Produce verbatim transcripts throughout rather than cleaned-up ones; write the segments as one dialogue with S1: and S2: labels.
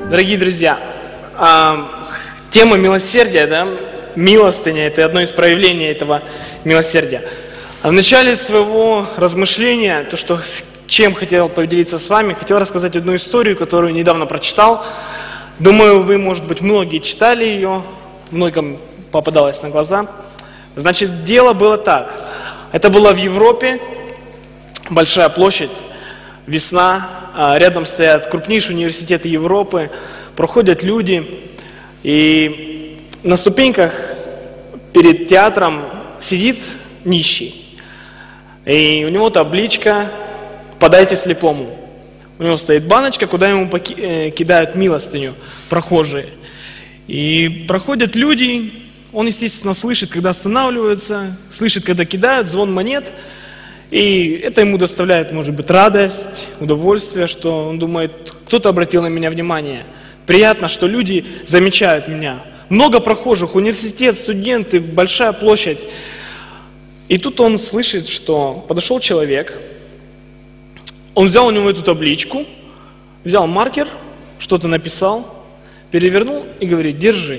S1: Дорогие друзья, тема милосердия, да, милостыня – это одно из проявлений этого милосердия. В начале своего размышления, то, что, с чем хотел поделиться с вами, хотел рассказать одну историю, которую недавно прочитал. Думаю, вы, может быть, многие читали ее, многим попадалось на глаза. Значит, дело было так. Это было в Европе, большая площадь, весна, рядом стоят крупнейшие университеты Европы, проходят люди, и на ступеньках перед театром сидит нищий. И у него табличка «Подайте слепому». У него стоит баночка, куда ему кидают милостыню прохожие. И проходят люди, он, естественно, слышит, когда останавливаются, слышит, когда кидают, звон монет. И это ему доставляет, может быть, радость, удовольствие, что он думает, кто-то обратил на меня внимание. Приятно, что люди замечают меня. Много прохожих, университет, студенты, большая площадь. И тут он слышит, что подошел человек, он взял у него эту табличку, взял маркер, что-то написал, перевернул и говорит: держи.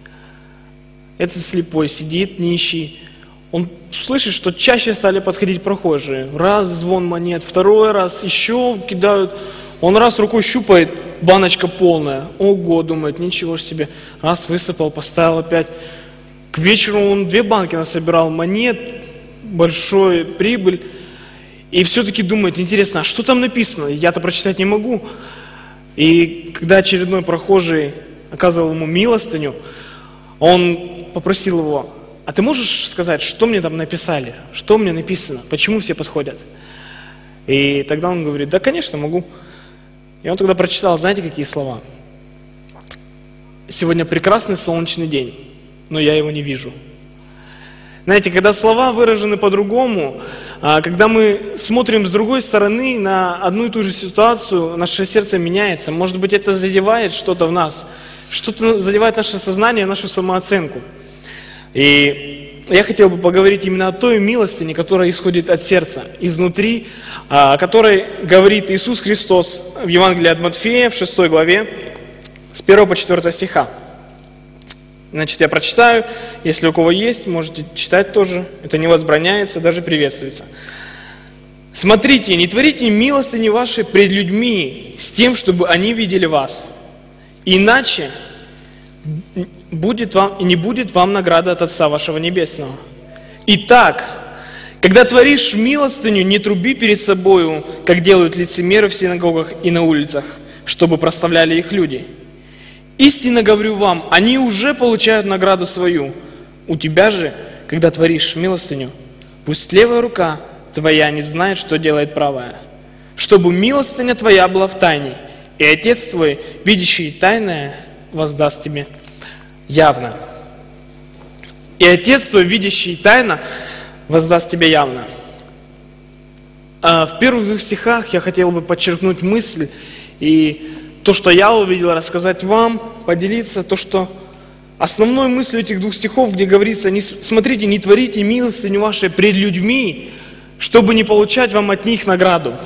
S1: Этот слепой сидит, нищий. Он слышит, что чаще стали подходить прохожие. Раз звон монет, второй раз еще кидают. Он раз рукой щупает, баночка полная. Ого, думает, ничего себе. Раз высыпал, поставил опять. К вечеру он две банки насобирал монет, большой прибыль. И все-таки думает, интересно, а что там написано? Я-то прочитать не могу. И когда очередной прохожий оказывал ему милостыню, он попросил его: а ты можешь сказать, что мне там написали? Что мне написано? Почему все подходят? И тогда он говорит: да, конечно, могу. И он тогда прочитал, знаете, какие слова? Сегодня прекрасный солнечный день, но я его не вижу. Знаете, когда слова выражены по-другому, когда мы смотрим с другой стороны на одну и ту же ситуацию, наше сердце меняется. Может быть, это задевает что-то в нас, что-то задевает наше сознание, нашу самооценку. И я хотел бы поговорить именно о той милостыне, которая исходит от сердца, изнутри, о которой говорит Иисус Христос в Евангелии от Матфея, в шестой главе, с первого по четвёртого стиха. Значит, я прочитаю, если у кого есть, можете читать тоже, это не возбраняется, даже приветствуется. «Смотрите, не творите милостыни вашей пред людьми с тем, чтобы они видели вас, иначе будет вам, и не будет вам награды от Отца вашего Небесного. Итак, когда творишь милостыню, не труби перед собою, как делают лицемеры в синагогах и на улицах, чтобы прославляли их люди. Истинно говорю вам, они уже получают награду свою. У тебя же, когда творишь милостыню, пусть левая рука твоя не знает, что делает правая, чтобы милостыня твоя была в тайне, и Отец твой, видящий тайное, воздаст тебе явно. И Отец твой, видящий тайно, воздаст тебе явно». А в первых двух стихах я хотел бы подчеркнуть мысль и то, что я увидел, рассказать вам, поделиться, то, что основной мыслью этих двух стихов, где говорится: не смотрите, не творите милостыню вашей пред людьми, чтобы не получать вам от них награду.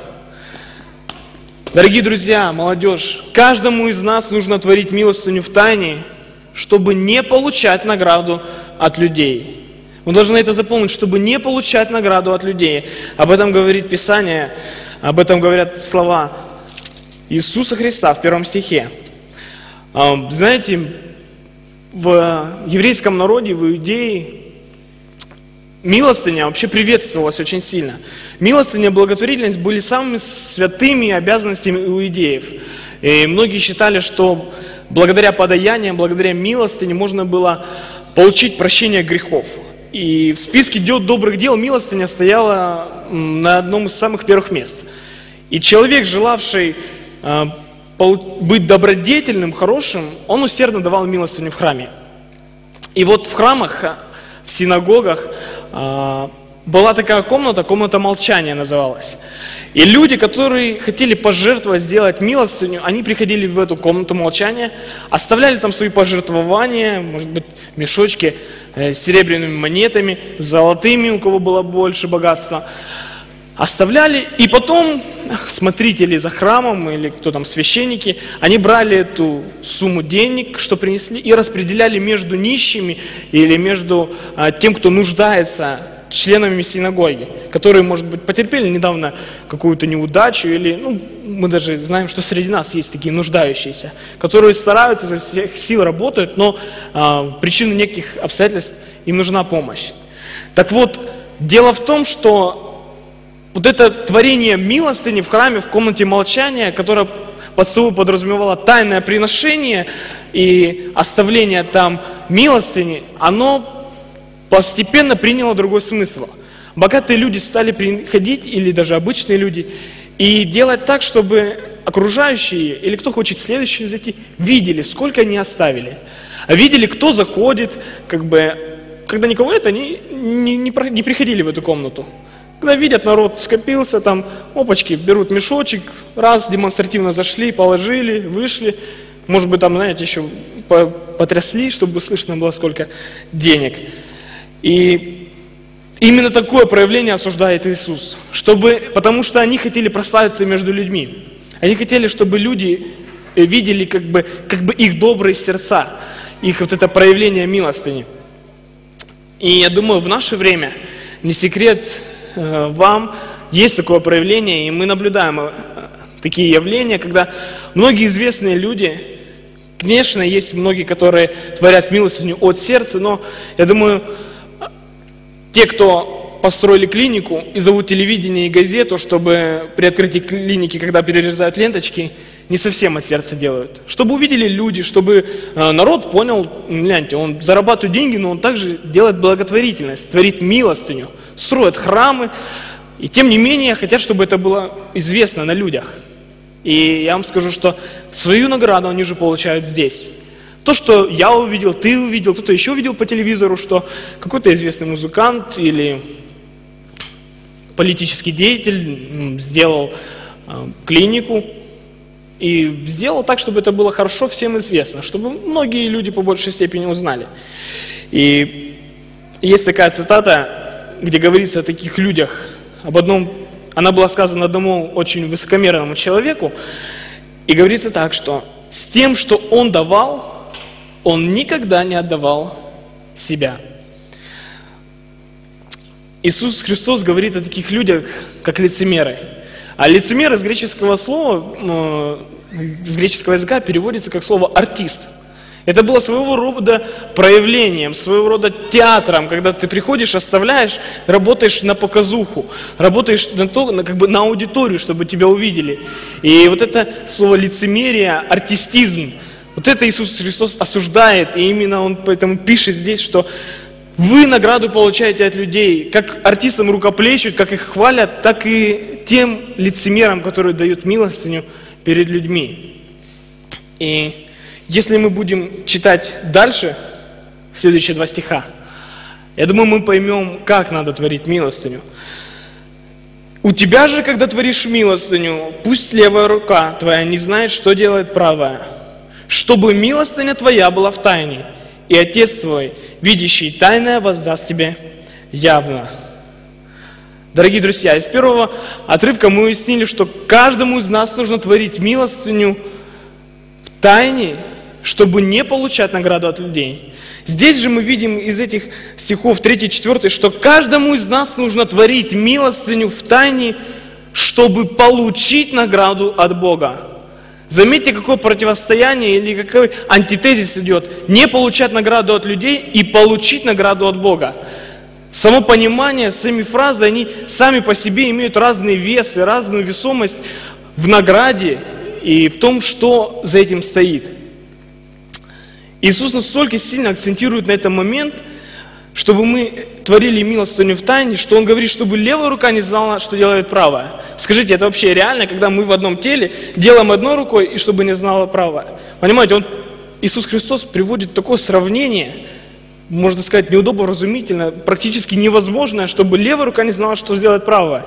S1: Дорогие друзья, молодежь, каждому из нас нужно творить милостыню в тайне, чтобы не получать награду от людей. Мы должны это запомнить, чтобы не получать награду от людей. Об этом говорит Писание, об этом говорят слова Иисуса Христа в первом стихе. Знаете, в еврейском народе, в Иудее, милостыня вообще приветствовалась очень сильно. Милостыня и благотворительность были самыми святыми обязанностями иудеев. И многие считали, что благодаря подаяниям, благодаря милостыне можно было получить прощение грехов. И в списке дел добрых дел милостыня стояла на одном из самых первых мест. И человек, желавший э, быть добродетельным, хорошим, он усердно давал милостыню в храме. И вот в храмах, в синагогах э, была такая комната, комната молчания называлась. И люди, которые хотели пожертвовать, сделать милостыню, они приходили в эту комнату молчания, оставляли там свои пожертвования, может быть, мешочки с серебряными монетами, золотыми, у кого было больше богатства. оставляли, и потом смотрители за храмом, или кто там, священники, они брали эту сумму денег, что принесли, и распределяли между нищими или между а, тем, кто нуждается, членами синагоги, которые, может быть, потерпели недавно какую-то неудачу, или, ну, мы даже знаем, что среди нас есть такие нуждающиеся, которые стараются, изо всех сил работают, но а, в причину неких обстоятельств им нужна помощь. Так вот, дело в том, что вот это творение милостыни в храме, в комнате молчания, которое под собой подразумевало тайное приношение и оставление там милостыни, оно постепенно приняло другой смысл. Богатые люди стали приходить, или даже обычные люди, и делать так, чтобы окружающие, или кто хочет следующий зайти, видели, сколько они оставили. А видели, кто заходит, как бы, когда никого нет, они не, не, не приходили в эту комнату. Когда видят, народ скопился, там, опачки, берут мешочек, раз, демонстративно зашли, положили, вышли. Может быть, там, знаете, еще потрясли, чтобы слышно было, сколько денег. И именно такое проявление осуждает Иисус. Чтобы, потому что они хотели прославиться между людьми. Они хотели, чтобы люди видели, как бы, как бы их добрые сердца, их вот это проявление милостыни. И я думаю, в наше время, не секрет, вам есть такое проявление, и мы наблюдаем такие явления, когда многие известные люди, конечно, есть многие, которые творят милостыню от сердца, но я думаю, те, кто построили клинику и зовут телевидение и газету, чтобы при открытии клиники, когда перерезают ленточки, не совсем от сердца делают. Чтобы увидели люди, чтобы народ понял, гляньте, он зарабатывает деньги, но он также делает благотворительность, творит милостыню, строят храмы, и тем не менее хотят, чтобы это было известно на людях. И я вам скажу, что свою награду они же получают здесь. То, что я увидел, ты увидел, кто-то еще видел по телевизору, что какой-то известный музыкант или политический деятель сделал клинику и сделал так, чтобы это было хорошо всем известно, чтобы многие люди по большей степени узнали. И есть такая цитата, где говорится о таких людях, об одном, она была сказана одному очень высокомерному человеку, и говорится так, что с тем, что он давал, он никогда не отдавал себя. Иисус Христос говорит о таких людях, как лицемеры. А лицемеры с греческого слова, с греческого языка переводится как слово «артист». Это было своего рода проявлением, своего рода театром, когда ты приходишь, оставляешь, работаешь на показуху, работаешь на, то, на, как бы на аудиторию, чтобы тебя увидели. И вот это слово лицемерие, артистизм, вот это Иисус Христос осуждает, и именно Он поэтому пишет здесь, что вы награду получаете от людей, как артистам рукоплещут, как их хвалят, так и тем лицемерам, которые дают милостыню перед людьми. И если мы будем читать дальше, следующие два стиха, я думаю, мы поймем, как надо творить милостыню. «У тебя же, когда творишь милостыню, пусть левая рука твоя не знает, что делает правая, чтобы милостыня твоя была в тайне, и Отец твой, видящий тайное, воздаст тебе явно». Дорогие друзья, из первого отрывка мы уяснили, что каждому из нас нужно творить милостыню в тайне, чтобы не получать награду от людей. Здесь же мы видим из этих стихов третий, четвёртый, что каждому из нас нужно творить милостыню в тайне, чтобы получить награду от Бога. Заметьте, какое противостояние или какой антитезис идет. Не получать награду от людей и получить награду от Бога. Само понимание, сами фразы, они сами по себе имеют разные весы, разную весомость в награде и в том, что за этим стоит. Иисус настолько сильно акцентирует на этом момент, чтобы мы творили милостыню в тайне, что Он говорит, чтобы левая рука не знала, что делает правая. Скажите, это вообще реально, когда мы в одном теле делаем одной рукой, и чтобы не знала правая? Понимаете, он, Иисус Христос приводит такое сравнение, можно сказать, неудобно-разумительно, практически невозможное, чтобы левая рука не знала, что сделает правая.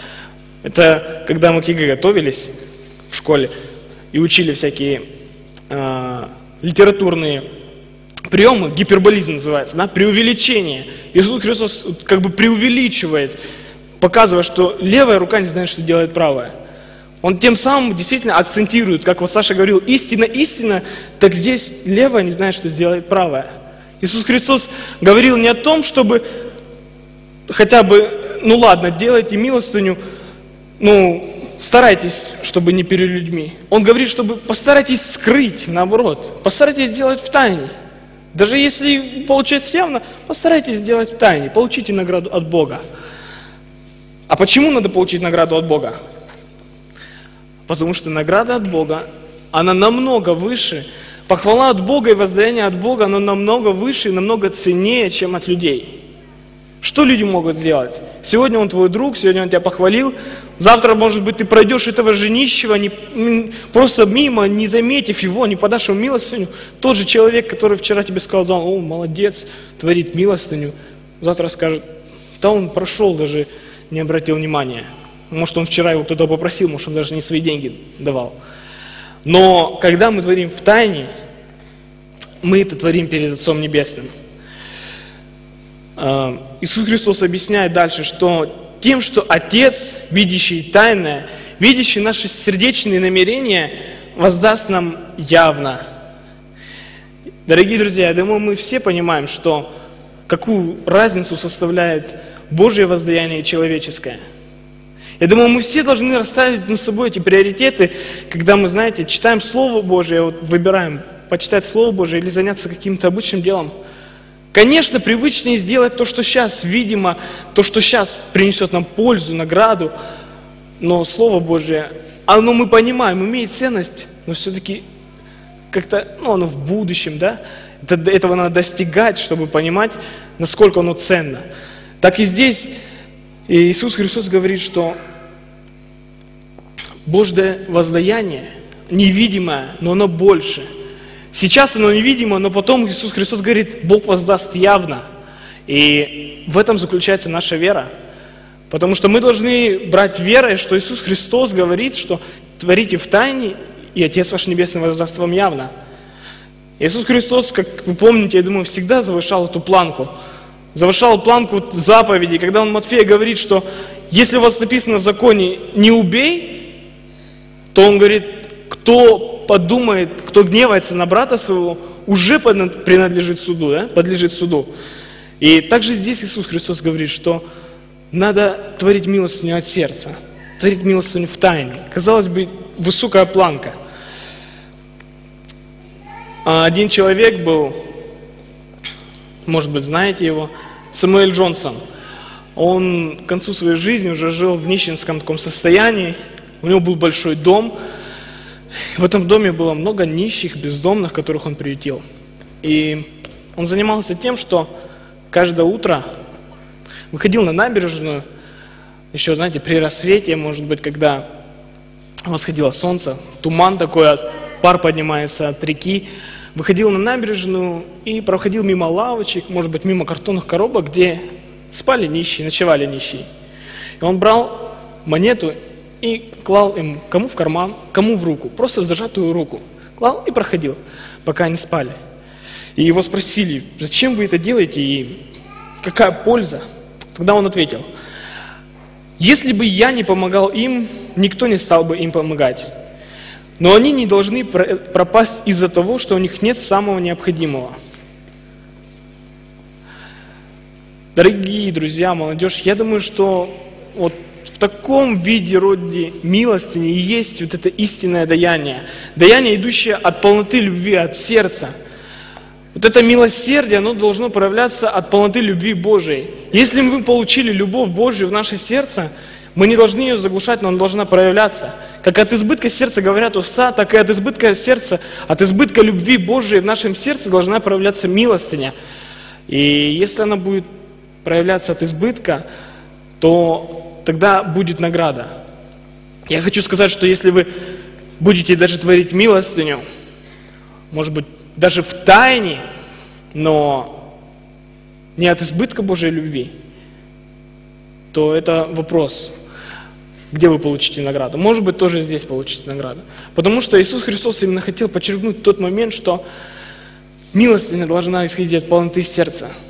S1: Это когда мы к ЕГЭ готовились в школе и учили всякие э, литературные приемы, гиперболизм называется, да, преувеличение. Иисус Христос как бы преувеличивает показывая, что левая рука не знает, что делает правая. Он тем самым действительно акцентирует, как вот Саша говорил, истина, истина, так здесь левая не знает, что делает правая. Иисус Христос говорил не о том, чтобы хотя бы, ну ладно, делайте милостыню, ну, старайтесь, чтобы не перед людьми. Он говорит, чтобы постарайтесь скрыть, наоборот, постарайтесь сделать в тайне. Даже если получается явно, постарайтесь сделать в тайне, получите награду от Бога. А почему надо получить награду от Бога? Потому что награда от Бога, она намного выше. Похвала от Бога и воздаяние от Бога, оно намного выше и намного ценнее, чем от людей. Что люди могут сделать? Сегодня он твой друг, сегодня он тебя похвалил, завтра, может быть, ты пройдешь этого женищего, не, просто мимо, не заметив его, не подашь ему милостыню. Тот же человек, который вчера тебе сказал, да, о, молодец, творит милостыню, завтра скажет, да он прошел, даже не обратил внимания. Может, он вчера его кто-то попросил, может, он даже не свои деньги давал. Но когда мы творим в тайне, мы это творим перед Отцом Небесным. Иисус Христос объясняет дальше, что тем, что Отец, видящий тайное, видящий наши сердечные намерения, воздаст нам явно. Дорогие друзья, я думаю, мы все понимаем, что какую разницу составляет Божье воздаяние и человеческое. Я думаю, мы все должны расставить над собой эти приоритеты, когда мы, знаете, читаем Слово Божие, вот выбираем почитать Слово Божие или заняться каким-то обычным делом. Конечно, привычнее сделать то, что сейчас, видимо, то, что сейчас принесет нам пользу, награду, но Слово Божие, оно, мы понимаем, имеет ценность, но все-таки как-то, ну, оно в будущем, да? Это, этого надо достигать, чтобы понимать, насколько оно ценно. Так и здесь Иисус Христос говорит, что Божье воздаяние невидимое, но оно больше. Сейчас оно невидимо, но потом Иисус Христос говорит, Бог воздаст явно. И в этом заключается наша вера. Потому что мы должны брать верой, что Иисус Христос говорит, что творите в тайне, и Отец ваш Небесный воздаст вам явно. Иисус Христос, как вы помните, я думаю, всегда завышал эту планку. Завышал планку заповедей, когда он Матфея говорит, что если у вас написано в законе «не убей», то он говорит, кто подумает, кто гневается на брата своего, уже принадлежит суду, да? Подлежит суду. И также здесь Иисус Христос говорит, что надо творить милостыню от сердца, творить милостыню в тайне. Казалось бы, высокая планка. Один человек был, может быть, знаете его, Самуэль Джонсон. Он к концу своей жизни уже жил в нищенском таком состоянии. У него был большой дом. В этом доме было много нищих, бездомных, которых он приютил. И он занимался тем, что каждое утро выходил на набережную, еще, знаете, при рассвете, может быть, когда восходило солнце, туман такой, пар поднимается от реки, выходил на набережную и проходил мимо лавочек, может быть, мимо картонных коробок, где спали нищие, ночевали нищие. И он брал монету и клал им кому в карман, кому в руку, просто в зажатую руку. Клал и проходил, пока они спали. И его спросили, зачем вы это делаете и какая польза? Тогда он ответил, если бы я не помогал им, никто не стал бы им помогать. Но они не должны пропасть из-за того, что у них нет самого необходимого. Дорогие друзья, молодежь, я думаю, что вот в таком виде, роде милостыни и есть вот это истинное даяние. Даяние, идущее от полноты любви, от сердца. Вот это милосердие, оно должно проявляться от полноты любви Божией. Если мы получили любовь Божию в наше сердце, мы не должны ее заглушать, но она должна проявляться. Как от избытка сердца говорят уста, так и от избытка сердца, от избытка любви Божией в нашем сердце должна проявляться милостыня. И если она будет проявляться от избытка, то тогда будет награда. Я хочу сказать, что если вы будете даже творить милостыню, может быть, даже в тайне, но не от избытка Божьей любви, то это вопрос, где вы получите награду. Может быть, тоже здесь получите награду. Потому что Иисус Христос именно хотел подчеркнуть тот момент, что милостыня должна исходить от полноты сердца.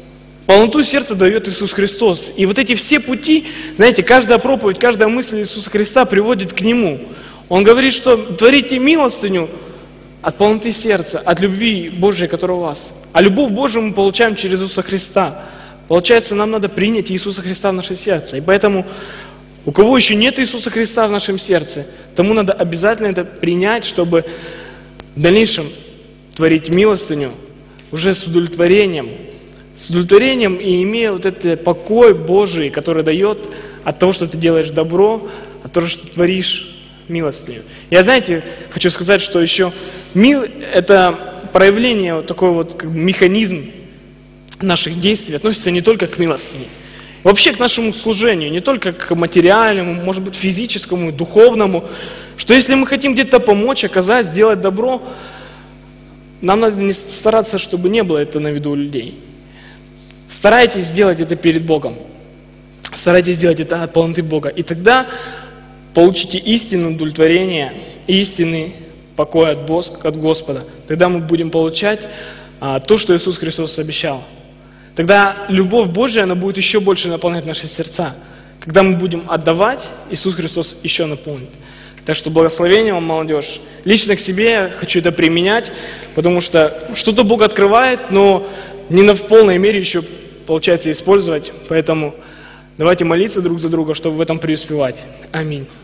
S1: Полноту сердца дает Иисус Христос. И вот эти все пути, знаете, каждая проповедь, каждая мысль Иисуса Христа приводит к Нему. Он говорит, что творите милостыню от полноты сердца, от любви Божией, которая у вас. А любовь Божию мы получаем через Иисуса Христа. Получается, нам надо принять Иисуса Христа в наше сердце. И поэтому, у кого еще нет Иисуса Христа в нашем сердце, тому надо обязательно это принять, чтобы в дальнейшем творить милостыню уже с удовлетворением. С удовлетворением и имея вот этот покой Божий, который дает от того, что ты делаешь добро, от того, что ты творишь милостыню. Я, знаете, хочу сказать, что еще мил – это проявление, вот такой вот как бы механизм наших действий, относится не только к милостыне, вообще к нашему служению, не только к материальному, может быть, физическому, духовному, что если мы хотим где-то помочь, оказать, сделать добро, нам надо не стараться, чтобы не было это на виду у людей. Старайтесь сделать это перед Богом. Старайтесь сделать это от полноты Бога. И тогда получите истинное удовлетворение, истинный покой от Господа. Тогда мы будем получать а, то, что Иисус Христос обещал. Тогда любовь Божья, она будет еще больше наполнять наши сердца. Когда мы будем отдавать, Иисус Христос еще наполнит. Так что благословение вам, молодежь. Лично к себе я хочу это применять, потому что что-то Бог открывает, но не на в полной мере еще получается использовать. Поэтому давайте молиться друг за друга, чтобы в этом преуспевать. Аминь.